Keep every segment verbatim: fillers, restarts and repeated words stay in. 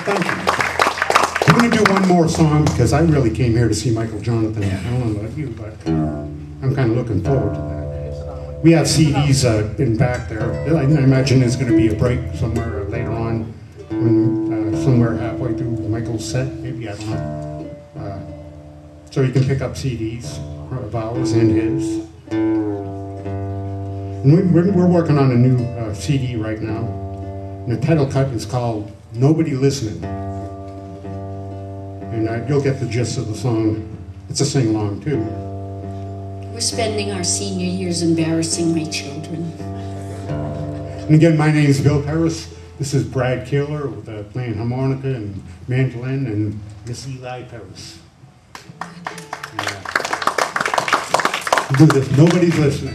thank you. We're going to do one more song because I really came here to see Michael Jonathan. I don't know about you, but I'm kind of looking forward to that. We have C Ds uh, in back there. I imagine there's going to be a break somewhere later on, when, uh, somewhere halfway through Michael's set, maybe, I don't know. Uh, so you can pick up C Ds of ours and his. And we, we're, we're working on a new uh, C D right now. And the title cut is called Nobody Listening. And uh, you'll get the gist of the song. It's a sing-along too. We're spending our senior years embarrassing my children. And again, my name is Bill Paris. This is Brad Keeler with uh, playing harmonica and mandolin, and Miss Eli Paris. Yeah. We'll do this. Nobody's listening.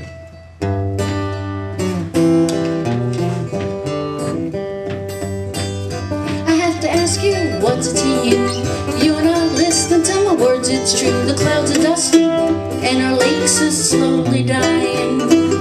What's it to you? You're not listening to my words, it's true. The clouds are dusty and our lakes are slowly dying.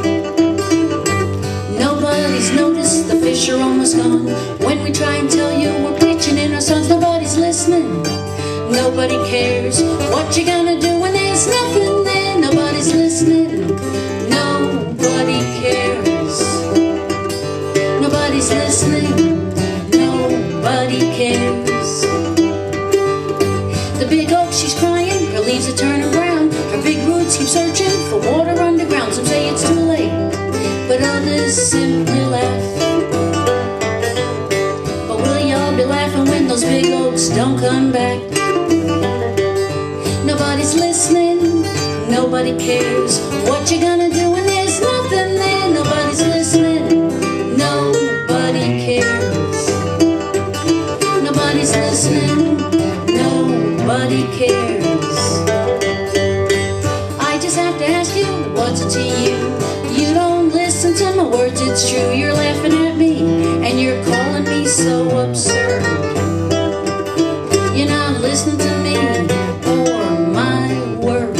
Nobody's noticed, the fish are almost gone. When we try and tell you we're preaching in our songs, nobody's listening. Nobody cares what you're gonna do when there's nothing there. Nobody's listening. Nobody cares. Nobody's listening. Nobody cares. The big oak, she's crying, her leaves are turning brown. Her big roots keep searching for water underground. Some say it's too late, but others simply laugh. But will y'all be laughing when those big oaks don't come back? Nobody's listening, nobody cares what you're gonna do when there's nothing there. Nobody's listening, nobody cares. Nobody's listening, nobody cares. I just have to ask you, what's it to you? You don't listen to my words, it's true. You're laughing at me, and you're calling me so absurd. You're not listening to me or my words.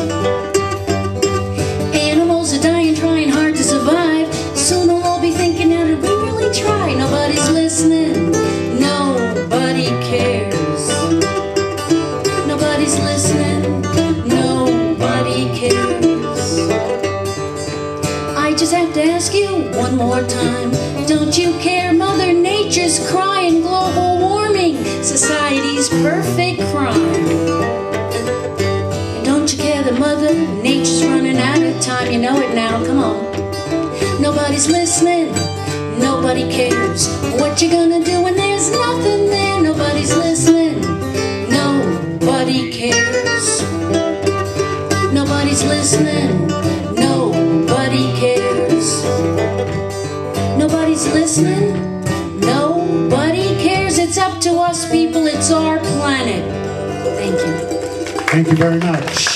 Animals are dying, trying hard to survive. Soon they'll all be thinking, how did we really try? Nobody's listening, nobody cares. Nobody's listening, nobody cares. I just have to ask you one more time, don't you care? Mother Nature's crying, global warming, society's perfect crime. And don't you care that Mother Nature's running out of time? You know it now, come on. Nobody's listening, nobody cares what you gonna do when there's nothing there. Nobody's listening, nobody cares. Nobody's listening, nobody cares. Nobody's listening, nobody cares. It's up to us people, it's our planet. Thank you. Thank you very much.